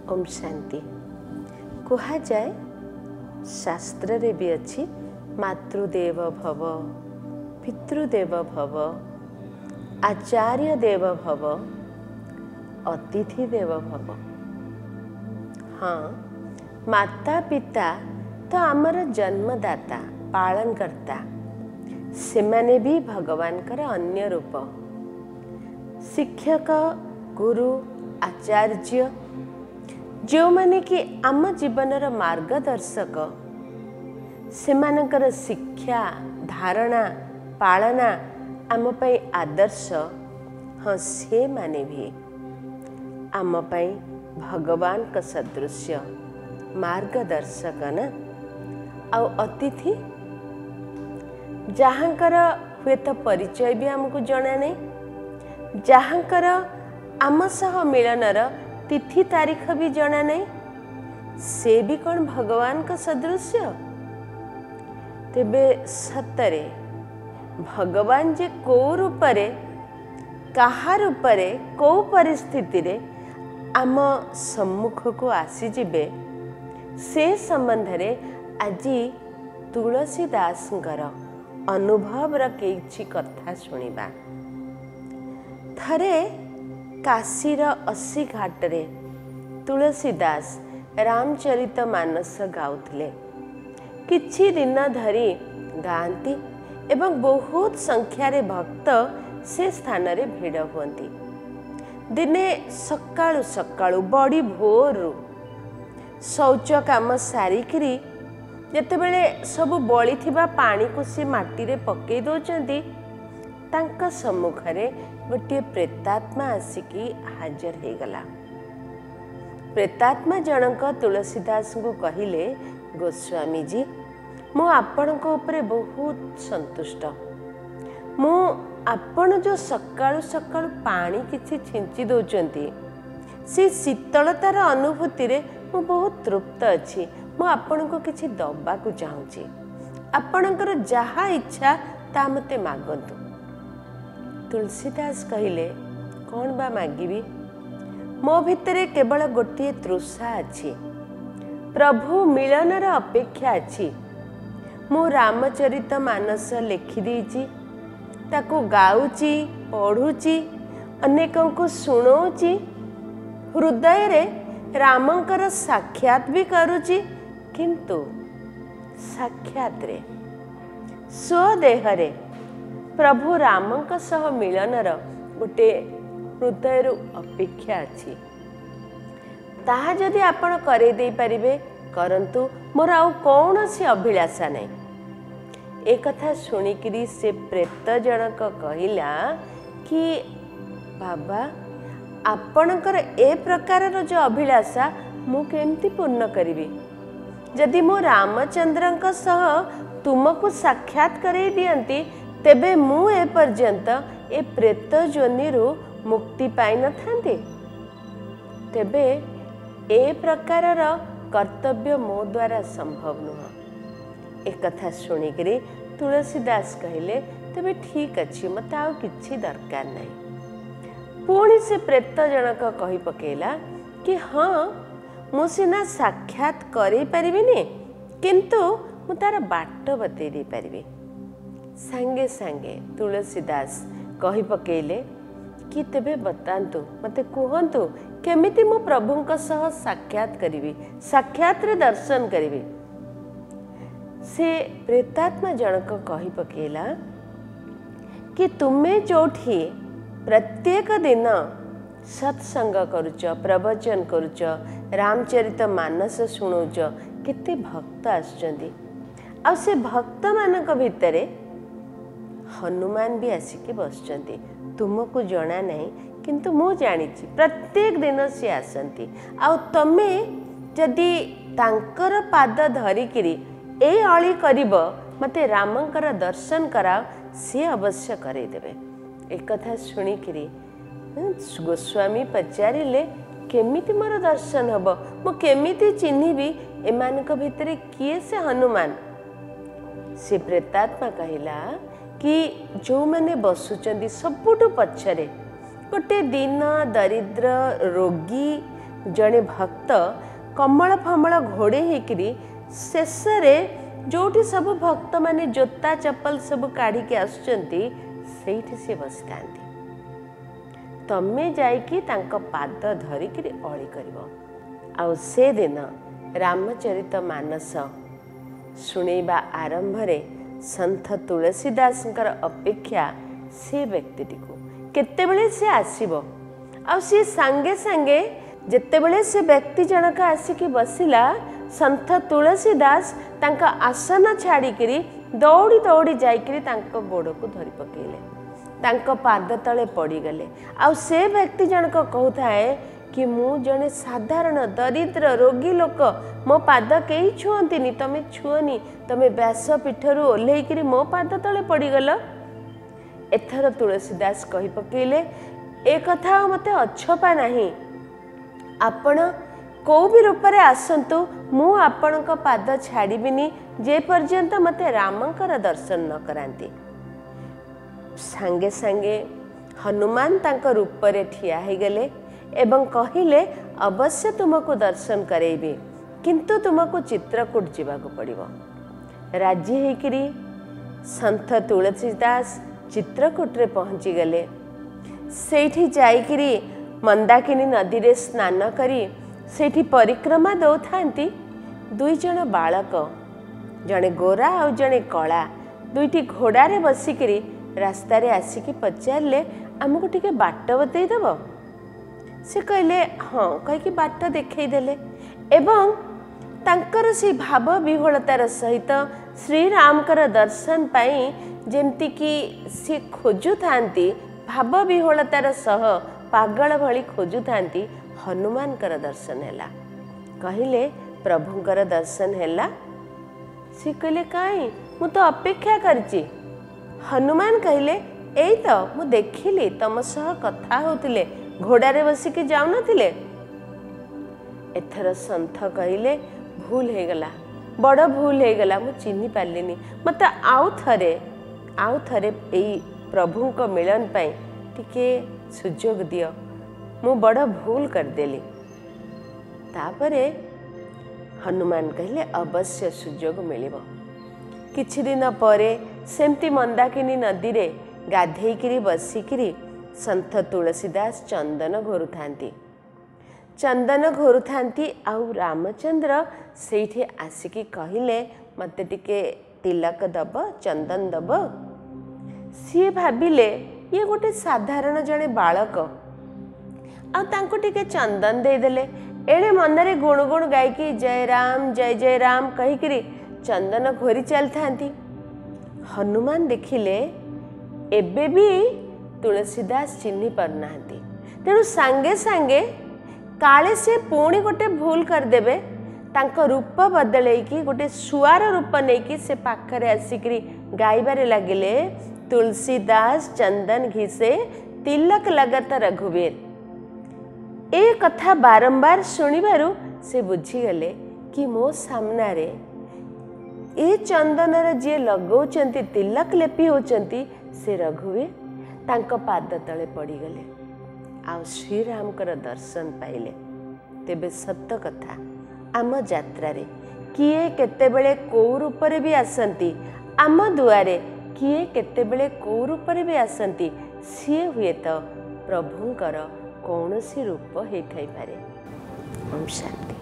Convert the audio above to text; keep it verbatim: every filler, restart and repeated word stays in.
ओम शांति। कहा जाए शास्त्र रे भी अच्छी मातृदेव भव, पितृदेव भव, आचार्य देव भव, अतिथि देव भव। हाँ, माता पिता तो आमर जन्मदाता पालन करता, सेमाने भी भगवान कर अन्य रूप। शिक्षक गुरु आचार्य जो माने कि आम जीवनर मार्गदर्शक, सेमानकर शिक्षा धारणा पालना आम पई आदर्श। हाँ, से माने भी आम पई भगवान का सदृश्य मार्गदर्शक ना। आउ अतिथि जहाँकर हुए तो परिचय भी आमको जना नहीं, जहाँकर आम सह मिलनर तिथि तारीख भी जना नहीं, से भी कौन भगवान का सदृश्य। तेबे सतरे भगवान जे को रूपरे कहा रूपरे को परिस्थिति रे आम सम्मुख को आसी जिबे, से संबंध रे आजी तुलसीदासंकर अनुभव रा किछि कथा सुनिबा। थरे काशीर अस्सी घाट रे तुलसीदास रामचरित मानस गाउथिले। किछि दिन धरी गांती एवं बहुत संख्यारे भक्त से स्थान रे भिड़ हुअंती। दिने सकाळु सकाळु बड़ी भोर शौच काम सारिकिरी जेतेबेले सबु बळी थिबा पानी को से माटी रे पकई दोचंती, तांका सम्मुखरे गोटे प्रेतात्मा आसिकी हाजर हो गला। प्रेतात्मा जनक तुलसीदास को कहिले, गोस्वामी जी मु आपण को ऊपर बहुत संतुष्ट। मु आपण जो सकाळु सकाळु पानी किछि छिंची दोचंती, से शीतलतार अनुभूति रे मु बहुत तृप्त अछि। मु आपण को किछि दबा को चाहूची, आपणकर जहा इच्छा ता मते मागंतु। तुलसीदास कहिले, कौन बा मागिबी? मो भितरे केवल गोटे तृषा अछि, प्रभु मिलनर अपेक्षा अछि। मु रामचरित मानस लिखि देछि, ताको गाउची पढ़ुची, अनेकों को सुनौची, हृदय रे रामंकर साक्षात भी करुची, किंतु साक्षात रे स्वदेह रे प्रभु रामंक सह मिलनर गोटे हृदय अपेक्षा अछि। ताहा जदि आपण करे दे परिबे करंतु, मोर आउ कौनसी अभिलाषा नहीं। ए कथा सुनिकिरी से प्रेत जनक कहिला कि बाबा आपणकर ए प्रकार जो अभिलाषा मु केमती पूर्ण करिबी? जदि मो रामचंद्रंक सह तुमको साक्षात करे दियंती, तेबे मु ए पर्यंत ए प्रेत जोनिरु मुक्ति पाई न थांती। तेबे ए प्रकारर कर्तव्य मो द्वारा संभव नुह। एक कथा सुनिकरी तुलसीदास कहिले, तेबे ठीक अछि, मते आउ किछि दरकार नहीं। पुणी से प्रेत जनक कहि पकेला कि हाँ, मु सिना साक्षात करि परिबिनी, किंतु मु तार बाट बतै दे परिबी। सांगे सांगे तुलसीदास कहि पकेले कि तेबे बतांतु, मते कहंतु केमिति मु प्रभुंक सह साक्षात करिवि, साक्षात रे दर्शन करिवि। से प्रेतात्मा जनक कहि पकेला कि तुमे जोठी प्रत्येक दिन सत्संग करुच, प्रवचन करुच, रामचरित मानस शुणुच, केते भक्त आसुचंती। आ से भक्त मानक भितरे हनुमान भी आसिके बसचंती। तुमको जना नहीं, किंतु मु जानिछि प्रत्येक दिन से आसंती। आ तमे जदि तांकर पाद धरिकिरी ए अळी करिब, मते रामंकर दर्शन कराओ, से अवश्य करे देबे। एक कथा सुनिकिरी गोस्वामी पचारिले, केमिति मोर दर्शन हब? मु केमिति चिन्हिबी एमानक भितरे किए से हनुमान? से प्रेतात्मा कहिला कि जो माने बसुचंदी सबुठु पछरे, गोटे दीन दरिद्र रोगी जड़े भक्त कमल फमल घोड़े होकरी शेष जोठी सब भक्त माने जोता चप्पल सब काढ़ी आसुचंती सेठी से बसी थांती। तमे जाइकी तांको पाद धरिकी अली करिवो। आउ से दिन रामचरित मानस शुणेबा आरंभ रे संत तुलसीदास अपेक्षा से व्यक्तिटी को केतेबेले से आसीबो आ सी सांगे सांगे जेतेबेले से व्यक्ति जनक आसिकी बसिला संत तुलसीदास तांका आसन छाड़िकी दौड़ी दौड़ी जाइकरी तांको गोड़ को धरी पकेले तांको पाद तले पड़गले। आ से व्यक्ति जनक कहूए कि मु जने साधारण दरिद्र रोगी लोक मो पाद कई छुअंतिनी तमे छुअनी तमे व्यासपीठरू ओह्लैकरी मो पाद तले पड़गल। एथर तुलसीदास कही पकेले ए कथा मते अच्छपा नहीं आपण को भी रूप में आसतु मु आपण पाद छाड़बीनी जे पर्यंत मते रामंकर दर्शन न करांती। सांगे सांगे हनुमान तांको रूप रे ठिया हे गले एवं कहिले अवश्य तुमको दर्शन करेबी किंतु तुमको चित्रकूट जीवाको पड़िबो। राजी हेकरी संत तुलसीदास चित्रकूट रे पहुंची गले। सेठी जाइकरी मंदाकिनी नदी रे स्नान करी सेठी परिक्रमा दौथांती दुई जन बालक जड़े गोरा और जड़े कला दुईटी घोड़ा रे बसिकी रास्ता रे आसिकी पचारे आमको टिके बाट बतई देव। से कहले हाँ कहीकि बाट देखईदेले एवं तांकर से भाव विह्वलतार सहित श्रीरामकर दर्शन पाई जेमती कि सी खोजु थांती भाव विह्वलतार सह पागल भली खोजु थांती हनुमान कर दर्शन हैला। कहले प्रभुंकर दर्शन हैला। सी कहले काई मु तो अपेक्षा करची। हनुमान कहले एई तो मु देखिली तम सह कथा होतिले घोड़ारे बसिकी जाऊ नथिले। एथर संथ कहले भूल हे गला बड़ भूल हे गला मु चिन्हि पारलिनी मते आउ थरे आउ थरे एई प्रभुंक मिलन पाई टिके सुजोग दियो मु बड़ भूल करदेली। तापरे हनुमान कहले अवश्य सुजोग मिलिबो। किछि दिन परे सेमती मंदाकिनी नदी रे गाधेइकिरी बसिकिरी संत तुलसीदास चंदन घोरु थांती चंदन घोरु थांती आउ रामचंद्र सेठी आसिकी कहले मते टिके तिलक दब चंदन दब। सी भाबिले ये गोटे साधारण जड़े बालक आ तांको टिके चंदन दे देले। एड़े मनरे गुण गुण गायकी जय राम जय जय राम कहीकि चंदन घोरी चल थांती। हनुमान देखिले एबे भी तुलसीदास चिन्हि पारना तेणु सांगे सांगे काले से पुणी गोटे भूल करदेवे तांको रूप बदलैकी गोटे सुआर रूप नहीं से पाखरे आसिकी गाइबारे लगिले तुलसीदास चंदन घिसे तिलक लगत रघुवीर। ए कथा बारंबार सुनिबारु से बुझीगले कि मो सामना रे ए चंदन रे जे लगौचंती तिलक लेपी होचंती से रघुवीर तांको पाद तले पड़ीगले आ श्रीरामकर दर्शन पाइले। तेबे सत्य कथा आम यात्रा रे किए केतेबेले को रूप रे भी आसंती आम दुआरे किए केतेबेले को रूप रे भी आसंती सी हुए तो प्रभुंकर कौन सी रूप होता है। ओम शांति।